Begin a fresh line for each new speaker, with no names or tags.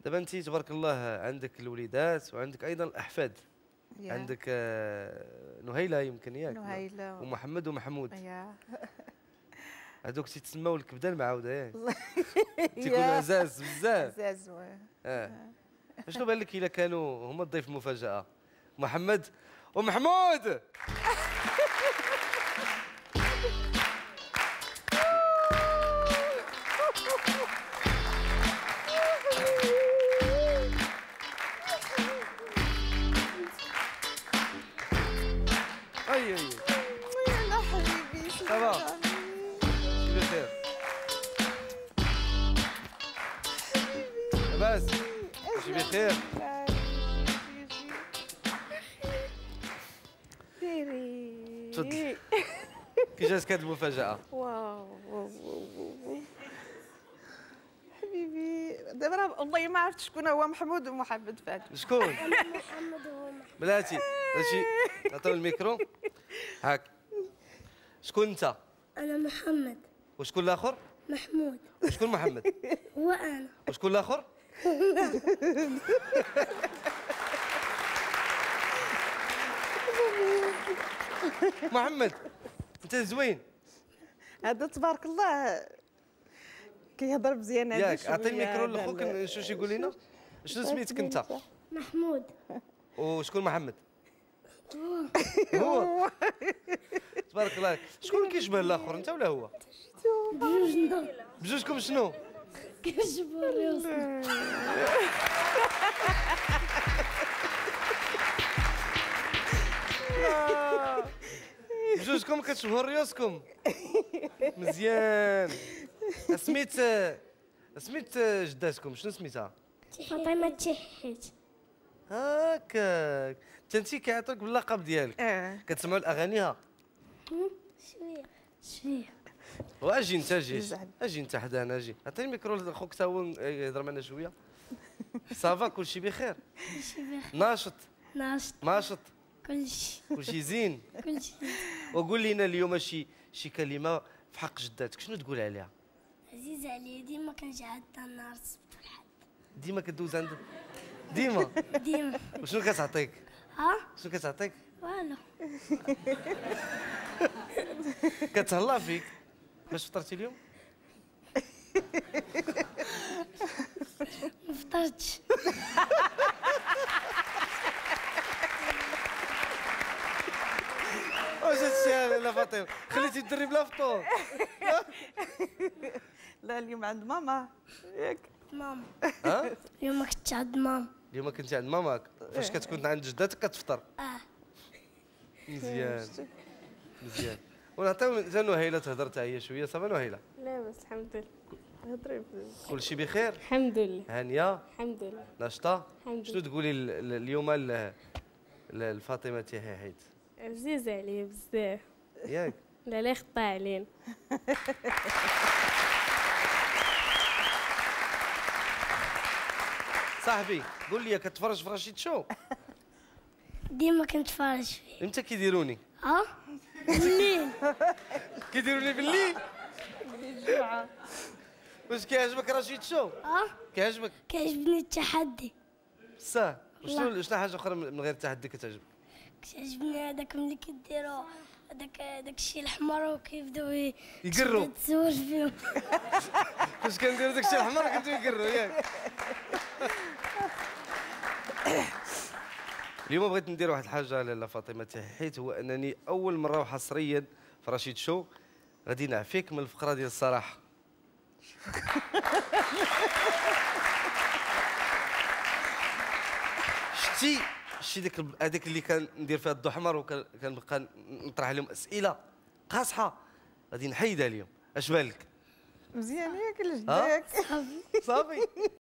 دابا انت تبارك الله عندك الوليدات وعندك ايضا الاحفاد. عندك نهيله يمكن ياك؟
نهيله
ومحمد ومحمود. هذوك تيتسموا الكبده المعوده ياك؟ تيكونوا عزاز بزاف.
عزاز
شنو بان لك الا كانوا هما الضيف المفاجاه محمد ومحمود؟ اي
يلا حبيبي
صافا بخير لاباس ماشي بخير تفضل كي جاتك هاد المفاجأة؟
واو حبيبي دابا والله ما عرفت شكون هو محمود ومحمد فهد.
شكون؟
محمد هو محمد.
بلاتي هادشي عطيو الميكرو هاك. شكون انت؟
أنا محمد.
وشكون الاخر؟
محمود.
وشكون محمد؟
هو أنا.
وشكون الاخر؟ محمد انت زوين
هذا تبارك الله كيهضر مزيان هذا.
ياك عطي الميكرو لاخوك نشوف يقول لنا. شنو سميتك انت؟
محمود.
وشكون محمد؟ هو تبارك الله. شكون كيشبه الاخر انت ولا هو؟
بجوجنا.
بجوجكم شنو؟
كيشبه الرياض.
بجوجكم كتشبهوا ريوسكم مزيان. سميت جداتكم شنو سميتها؟
فاطمة تحيت.
هاكاك انت كيعطيوك باللقب ديالك. كتسمعوا الاغانيها؟
شوية شوية.
واجي انت اجي انت حدانا اجي. عطيني الميكرو لاخوك تا هو يهضر معنا شويه. صافا كلشي بخير؟
كلشي بخير.
ناشط
ناشط. كلشي
زين.
كلشي.
وقول لنا اليوم شي كلمه في حق جداتك شنو تقول عليها؟
عزيز عليا ديما كنجي عندها النهار السبت والحد.
ديما كدوز عندها ديما وشنو كتعطيك؟ شنو كتعطيك؟
والو.
كتهلا فيك. باش فطرتي اليوم؟
ما فطرتش.
واش هادشي لا فاطمه خليتي الدري بلا فطور؟
لا اليوم عند ماما ياك؟
ماما.
ها؟
اليوم كنت عند ماما.
اليوم كنتي عند ماماك. فاش كتكون عند جداتك كتفطر؟ مزيان. ونعطيو نهيله تهضر حتى هي شويه. صافا نهيله؟
لاباس الحمد لله. هضري
كلشي بخير؟
الحمد لله.
هانيه؟
الحمد لله.
ناشطه؟
الحمد لله.
شنو تقولي اليوم لفاطمه تحيحيت؟
عزيز عليا بزاف.
ياك؟
لا يخطى علينا.
صاحبي قول لي كتفرج في رشيد شو؟
ديما كنتفرج فيه.
امتى كيديروني؟
بالليل.
كيديروني بالليل؟ واش كيعجبك رشيد شو؟ كيعجبك؟
كيعجبني التحدي.
بصح شنو حاجه اخرى من غير التحدي كتعجبك؟
كيعجبني هذاك ملي كيديروا داك الشيء الاحمر وكيبداو
يقروا.
تزوج فيهم.
فاش كنديروا داك الشيء الاحمر كنتو يقروا ياك؟ اليوم بغيت ندير واحد الحاجه لاله فاطمه تحيت، هو انني اول مره وحصريا في رشيد شو غادي نعفيك من الفقره ديال الصراحه. شتي هذيك اللي كندير فيها الضو احمر وكنبقى نطرح عليهم اسئله قاصحه، غادي نحيدها اليوم. اش بالك؟
مزيان ياك لجداك.
صافي